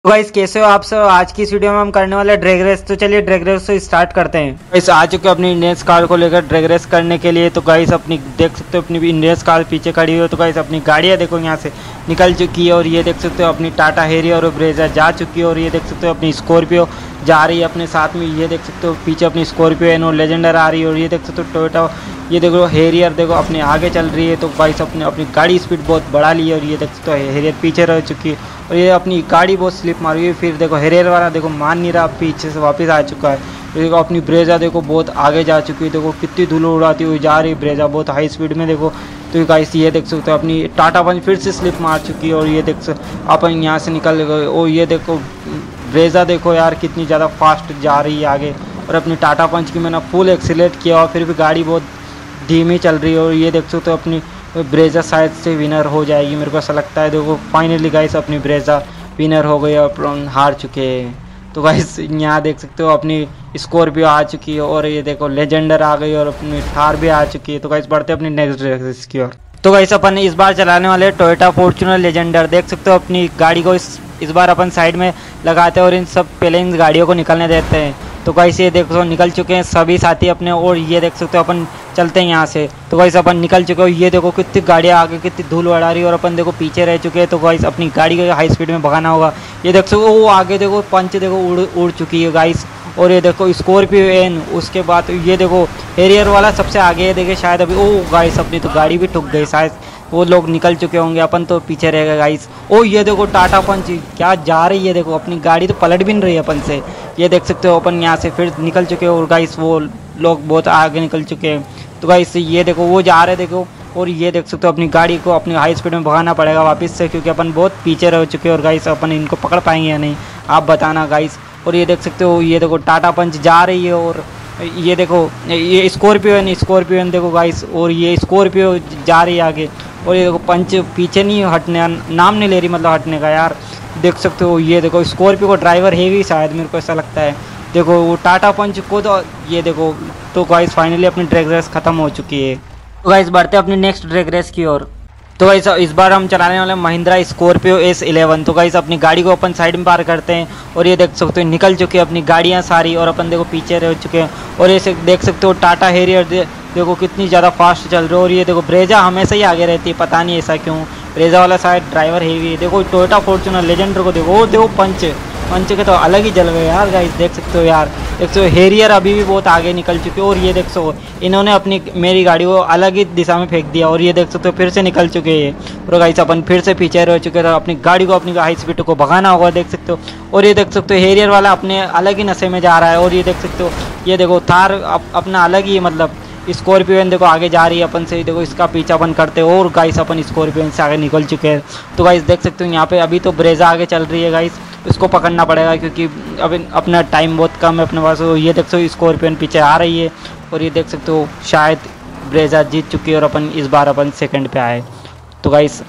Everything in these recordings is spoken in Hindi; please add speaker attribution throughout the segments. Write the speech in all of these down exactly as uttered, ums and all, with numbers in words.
Speaker 1: तो गाइस कैसे हो आप सब। आज की इस वीडियो में हम करने वाले ड्रैग रेस। तो चलिए ड्रैग रेस से स्टार्ट करते हैं। गाइस आ चुके अपनी इंडियंस कार को लेकर ड्रैग रेस करने के लिए। तो गाइस अपनी देख सकते हो अपनी इंडियंस कार पीछे खड़ी हुई है। तो गाइस अपनी गाड़ियाँ देखो यहाँ से निकल चुकी है और ये देख सकते हो अपनी टाटा हेरियर और ब्रेजा जा चुकी है और ये देख सकते हो अपनी स्कॉर्पियो जा रही है अपने साथ में। ये देख सकते हो पीछे अपनी स्कॉर्पियो एनो लेजेंडर आ रही है और ये देख सकते हो टोयोटा ये देखो हेरियर देखो अपने आगे चल रही है। तो गाइस अपने अपनी गाड़ी स्पीड बहुत बढ़ा ली है और ये देख सकते हो हेरियर पीछे रह चुकी है और ये अपनी गाड़ी बहुत स्लिप मारी है। फिर देखो हेरियर वाला देखो मान नहीं रहा, पीछे से वापस आ चुका है। देखो अपनी ब्रेजा देखो बहुत आगे जा चुकी है। देखो कितनी धूल उड़ाती हुई जा रही है ब्रेजा बहुत हाई स्पीड में। देखो तो गाइस ये देख सकते हो अपनी टाटा पंच फिर से स्लिप मार चुकी है और ये देख सकते अपन यहाँ से निकल गए। और ये देखो ब्रेजा देखो यार कितनी ज़्यादा फास्ट जा रही है आगे। और अपनी टाटा पंच की मैंने फुल एक्सीलेट किया और फिर भी गाड़ी बहुत धीमी चल रही है और ये देख सकते हो अपनी ब्रेजा शायद से विनर हो जाएगी, मेरे को ऐसा लगता है। देखो फाइनली गाइस अपनी ब्रेजा विनर हो गई और हार चुके हैं। तो गाइस यहाँ देख सकते हो अपनी स्कॉर्पियो आ चुकी है और ये देखो लेजेंडर आ गई और अपनी थार भी आ चुकी है। तो गाइस बढ़ते अपनी नेक्स्ट रेस की ओर। तो गाइस अपन इस बार चलाने वाले टोयोटा फॉर्च्यूनर लेजेंडर। देख सकते हो अपनी गाड़ी को इस इस बार अपन साइड में लगाते हैं और इन सब पहले इन गाड़ियों को निकलने देते हैं। तो गाइस ये देखो निकल चुके हैं सभी साथी अपने और ये देख सकते हो अपन चलते हैं यहाँ से। तो गाइस अपन निकल चुके हो, ये देखो कितनी गाड़ियाँ आगे कितनी धूल उड़ा रही है और अपन देखो पीछे रह चुके हैं। तो गाइस अपनी गाड़ी को हाई स्पीड में भगाना होगा। ये देख सकते हो वो आगे देखो पंच देखो उड़ उड़ चुकी है गाइस। और ये देखो स्कॉर्पियो एन, उसके बाद ये देखो हेरियर वाला सबसे आगे है देखे शायद अभी। ओ गाइस अपनी तो गाड़ी भी ठुक गई, शायद वो लोग निकल चुके होंगे, अपन तो पीछे रह गए गाइस। ओ ये देखो टाटा पंच क्या जा रही है, देखो अपनी गाड़ी तो पलट भी नहीं रही है अपन से। ये देख सकते हो अपन यहाँ से फिर निकल चुके हो और गाइस वो लोग बहुत आगे निकल चुके हैं। तो गाइस ये देखो वो जा रहे देखो और ये देख सकते हो अपनी गाड़ी को अपनी हाई स्पीड में भगाना पड़ेगा वापस से, क्योंकि अपन बहुत पीछे रह चुके हैं और गाइस अपन इनको पकड़ पाएंगे या नहीं आप बताना गाइस। और ये देख सकते हो ये देखो टाटा पंच जा रही है और ये देखो ये स्कॉर्पियो है स्कॉर्पियो देखो गाइस और ये स्कॉर्पियो जा रही है आगे। और ये देखो पंच पीछे नहीं हटने नाम नहीं ले रही, मतलब हटने का यार। देख सकते हो ये देखो स्कॉर्पियो को ड्राइवर हेवी शायद, मेरे को ऐसा लगता है। देखो वो टाटा पंच को तो ये देखो। तो गाइस फाइनली अपनी ड्रैग रेस खत्म हो चुकी है। तो गाइस बढ़ते अपनी नेक्स्ट ड्रैग रेस की ओर। तो गाइस इस बार हम चलाने वाले महिंद्रा स्कॉर्पियो एस इलेवन। तो गाइस अपनी गाड़ी को अपन साइड में पार करते हैं और ये देख सकते हो निकल चुके हैं अपनी गाड़ियाँ सारी और अपन देखो पीछे रह चुके हैं। और ये देख सकते हो टाटा हेरियर दे, देखो कितनी ज़्यादा फास्ट चल रही है। और ये देखो ब्रेजा हमेशा ही आगे रहती है, पता नहीं ऐसा क्यों। ब्रेजा वाला शायद ड्राइवर हेवी है। देखो टोयोटा फॉर्च्यूनर लेजेंडर को देखो, वो देखो पंच पंच के तो अलग ही जल गए यार गाइस। देख सकते हो यार, देख सकते हो हेरियर अभी भी बहुत आगे निकल चुके हो और ये देख सकते हो इन्होंने अपनी मेरी गाड़ी को अलग ही दिशा में फेंक दिया और ये देख सकते हो फिर से निकल चुके हैं। और गाइस अपन फिर से पीछे रह चुके हैं, अपनी गाड़ी को अपनी हाई स्पीड को भगाना होगा देख सकते हो। और ये देख सकते हो हेरियर वाला अपने अलग ही नशे में जा रहा है और ये देख सकते हो ये देखो थार अप, अपना अलग ही मतलब स्कॉर्पियो देखो आगे जा रही है अपन से। देखो इसका पीछा अपन करते हो और गाइस अपन स्कॉर्पियो से आगे निकल चुके हैं। तो गाइस देख सकते हो यहाँ पे अभी तो ब्रेजा आगे चल रही है गाइस, इसको पकड़ना पड़ेगा क्योंकि अभी अपना टाइम बहुत कम है अपने पास। ये देख सकते हो स्कॉर्पियो पीछे आ रही है और ये देख सकते हो शायद ब्रेजा जीत चुकी है और अपन इस बार अपन सेकंड पे आए। तो गाइस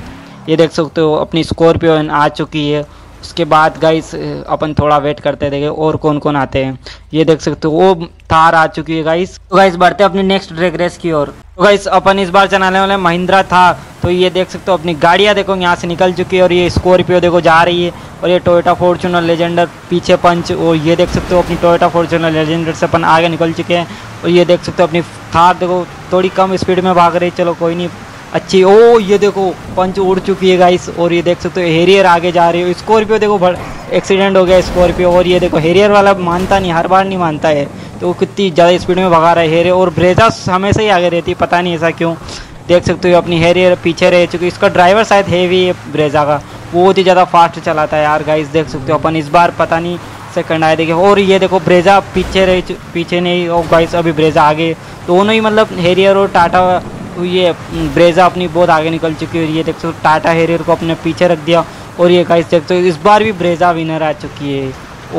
Speaker 1: ये देख सकते हो अपनी स्कॉर्पियो आ चुकी है। उसके बाद गाइस अपन थोड़ा वेट करते देखे और कौन कौन आते हैं। ये देख सकते हो वो थार आ चुकी है गाइस। तो गाइस बढ़ते अपनी नेक्स्ट ड्रैग रेस की ओर। तो गाइस अपन इस बार चलाने वाले महिंद्रा था। तो ये देख सकते हो अपनी गाड़ियाँ देखो यहाँ से निकल चुकी है और ये स्कॉर्पियो देखो जा रही है और ये टोयोटा फॉर्च्यूनर लेजेंडर पीछे पंच। और ये देख सकते हो अपनी टोयोटा फॉर्च्यूनर लेजेंडर से अपन आगे निकल चुके हैं। और ये देख सकते हो अपनी थार देखो थोड़ी कम स्पीड में भाग रही, चलो कोई नहीं अच्छी। ओ ये देखो पंच उड़ चुकी है गाइस और ये देख सकते हो हेरियर आगे जा रही है। स्कॉर्पियो देखो बड़ एक्सीडेंट हो गया स्कॉर्पियो और ये देखो हेरियर वाला मानता नहीं, हर बार नहीं मानता है। तो वो कितनी ज़्यादा स्पीड में भगा रहा है हेरियर और ब्रेजा हमेशा ही आगे रहती है, पता नहीं ऐसा क्यों। देख सकते हो अपनी हेरियर पीछे रह चुकी है। इसका ड्राइवर शायद हेवी है ब्रेजा का, बहुत ही ज़्यादा फास्ट चलाता है यार गाइस। देख सकते हो अपन इस बार पता नहीं सेकंड आए देखे। और ये देखो ब्रेजा पीछे रह पीछे नहीं और गाइस अभी ब्रेजा आगे, दोनों ही मतलब हेरियर और टाटा ये ब्रेजा अपनी बहुत आगे निकल चुकी है। ये देख सकते हो टाटा हेरियर को अपने पीछे रख दिया और ये गाइस देख सकते हो इस बार भी ब्रेजा विनर आ चुकी है।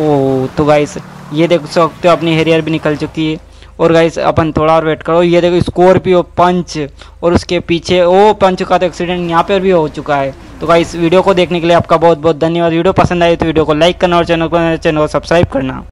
Speaker 1: ओ तो गाइस ये देख सकते हो अपनी हेरियर भी निकल चुकी है। और गाइस अपन थोड़ा और वेट करो। ये देखो स्कॉर्पियो पंच और उसके पीछे ओ पंच का तो एक्सीडेंट यहाँ पर भी हो चुका है। तो गाइस वीडियो को देखने के लिए आपका बहुत बहुत धन्यवाद। वीडियो पसंद आई तो वीडियो को लाइक करना और चैनल को चैनल को सब्सक्राइब करना।